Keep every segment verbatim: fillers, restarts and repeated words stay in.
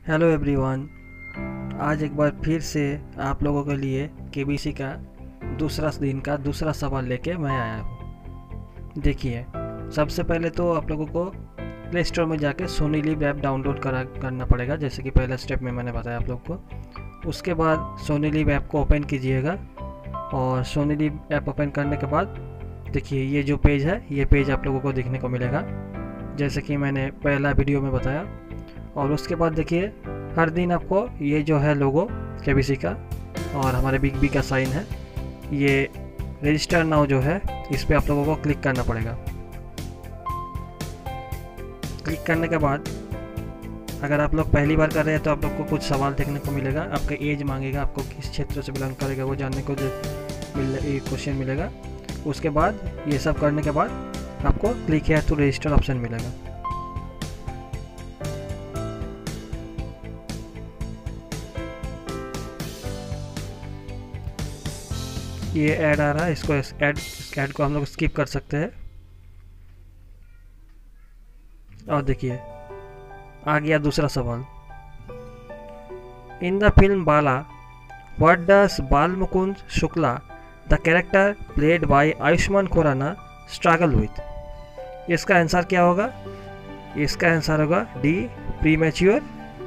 Hello everyone. आज एक बार फिर से आप लोगों के लिए केबीसी का दूसरा दिन का दूसरा सवाल लेके मैं आया हूँ। देखिए, सबसे पहले तो आप लोगों को प्ले स्टोर में जाके सोनी लिव ऐप डाउनलोड करा करना पड़ेगा, जैसे कि पहला स्टेप में मैंने बताया आप लोग को। उसके बाद सोनी लिव ऐप को ओपन कीजिएगा और सोनी लिव ऐप ओपन करने के बाद देखिए ये जो पेज है, ये पेज आप लोगों को देखने को मिलेगा, जैसे कि मैंने पहला वीडियो में बताया। और उसके बाद देखिए हर दिन आपको ये जो है लोगो केबीसी का और हमारे बिग बी का साइन है, ये रजिस्टर नाउ जो है इस पर आप लोगों को क्लिक करना पड़ेगा। क्लिक करने के बाद अगर आप लोग पहली बार कर रहे हैं तो आप लोग को कुछ सवाल देखने को मिलेगा। आपका एज मांगेगा, आपको किस क्षेत्र से बिलोंग करेगा वो जानने को मिल क्वेश्चन मिलेगा। उसके बाद ये सब करने के बाद आपको click here to register option मिलेगा। ये ऐड आ रहा है, इसको ऐड ऐड को हम लोग स्किप कर सकते हैं। और देखिए आ गया दूसरा सवाल। In the film Bala what does Bal Mukund Shukla the character played by Ayushmann Khurrana struggle with. इसका आंसर क्या होगा? इसका आंसर होगा डी, प्रीमेच्योर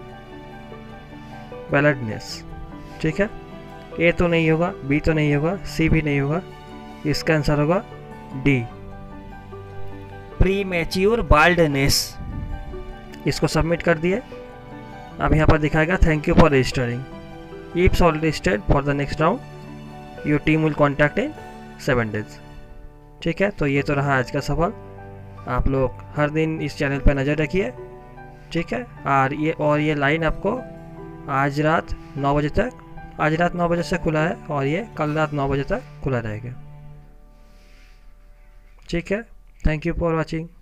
बैलेडनेस। ठीक है, ए तो नहीं होगा, बी तो नहीं होगा, सी भी नहीं होगा, इसका आंसर होगा डी, प्रीमेच्योर बाल्डनेस। इसको सबमिट कर दिए। अब यहाँ पर दिखाएगा thank you for registering, if shortlisted for the next round your team will contact in seven days. ठीक है, तो ये तो रहा आज का सवाल। आप लोग हर दिन इस चैनल पर नज़र रखिए। ठीक है, और ये और ये लाइन आपको आज रात नौ बजे तक आज रात नौ बजे से खुला है और ये कल रात नौ बजे तक खुला रहेगा। ठीक है, थैंक यू फॉर वॉचिंग।